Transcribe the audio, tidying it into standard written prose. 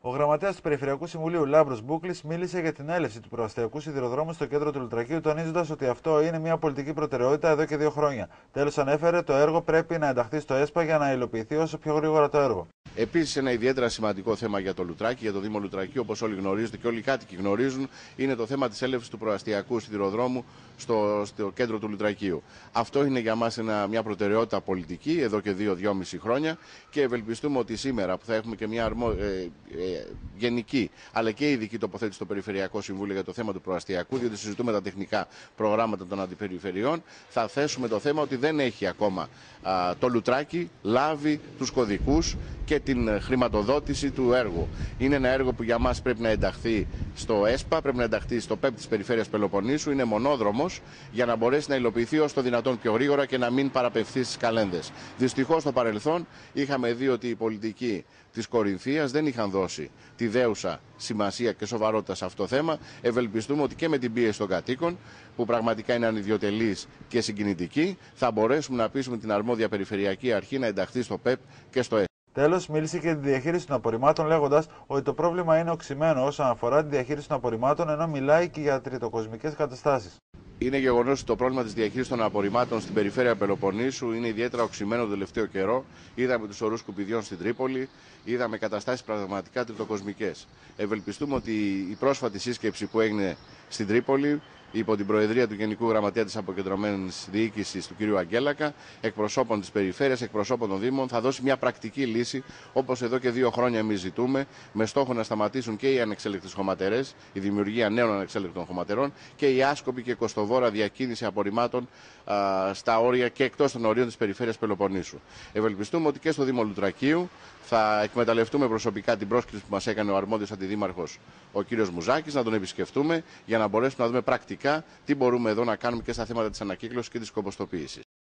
Ο γραμματέας του Περιφερειακού Συμβουλίου Λάμπρος Μπούκλης μίλησε για την έλευση του προαστιακού σιδηροδρόμου στο κέντρο του Λουτρακίου, τονίζοντας ότι αυτό είναι μια πολιτική προτεραιότητα εδώ και 2 χρόνια. Τέλος, ανέφερε το έργο πρέπει να ενταχθεί στο ΕΣΠΑ για να υλοποιηθεί όσο πιο γρήγορα το έργο. Επίσης, ένα ιδιαίτερα σημαντικό θέμα για το Λουτράκι, για το Δήμο Λουτρακίου, όπως όλοι γνωρίζετε και όλοι οι κάτοικοι γνωρίζουν, είναι το θέμα της έλευσης του προαστιακού σιδηροδρόμου στο κέντρο του Λουτρακίου. Αυτό είναι για μας μια προτεραιότητα πολιτική εδώ και 2-2,5 χρόνια και ευελπιστούμε ότι σήμερα που θα έχουμε και μια γενική αλλά και ειδική τοποθέτηση στο Περιφερειακό Συμβούλιο για το θέμα του προαστιακού, διότι συζητούμε τα τεχνικά προγράμματα των αντιπεριφερειών, θα θέσουμε το θέμα ότι δεν έχει ακόμα το Λουτράκι λάβει τους κωδικούς και την χρηματοδότηση του έργου. Είναι ένα έργο που για μας πρέπει να ενταχθεί στο ΕΣΠΑ, πρέπει να ενταχθεί στο ΠΕΠ της Περιφέρειας Πελοποννήσου. Είναι μονόδρομος για να μπορέσει να υλοποιηθεί όσο το δυνατόν πιο γρήγορα και να μην παραπευθεί στις καλένδες. Δυστυχώς στο παρελθόν είχαμε δει ότι οι πολιτικοί της Κορινθίας δεν είχαν δώσει τη δέουσα σημασία και σοβαρότητα σε αυτό το θέμα. Ευελπιστούμε ότι και με την πίεση των κατοίκων, που πραγματικά είναι ανιδιοτελής και συγκινητική, θα μπορέσουμε να πείσουμε την αρμόδια Περιφερειακή Αρχή να ενταχθεί στο ΠΕΠ και στο ΕΣΠΑ. Τέλος, μίλησε και για τη διαχείριση των απορριμμάτων, λέγοντας ότι το πρόβλημα είναι οξυμένο όσον αφορά τη διαχείριση των απορριμμάτων, ενώ μιλάει και για τριτοκοσμικές καταστάσεις. Είναι γεγονός ότι το πρόβλημα της διαχείρισης των απορριμμάτων στην περιφέρεια Πελοποννήσου είναι ιδιαίτερα οξυμένο το τελευταίο καιρό. Είδαμε τους ορούς σκουπιδιών στην Τρίπολη, είδαμε καταστάσεις πραγματικά τριτοκοσμικές. Ευελπιστούμε ότι η πρόσφατη σύσκεψη που έγινε στην Τρίπολη, υπό την προεδρία του Γενικού Γραμματέα της Αποκεντρωμένης Διοίκησης του κ. Αγγέλακα, εκπροσώπων της περιφέρειας, εκπροσώπων των Δήμων, θα δώσει μια πρακτική λύση, όπως εδώ και 2 χρόνια εμείς ζητούμε, με στόχο να σταματήσουν και οι ανεξέλεκτες χωματερές, η δημιουργία νέων ανεξέλεκτων χωματερών και η άσκοπη και κοστοβόρα διακίνηση απορριμμάτων στα όρια και εκτός των ορίων της περιφέρειας Πελοποννήσου. Ευελπιστούμε ότι και στο Δήμο Λουτρακίου θα εκμεταλλευτούμε προσωπικά την πρόσκληση που μας έκανε ο αρμόδιος αντιδήμαρχος, ο κ. Μουζάκης, να τον επισκεφτούμε για να μπορέσουμε να δούμε πρακτικά τι μπορούμε εδώ να κάνουμε και στα θέματα της ανακύκλωσης και της κομποστοποίησης.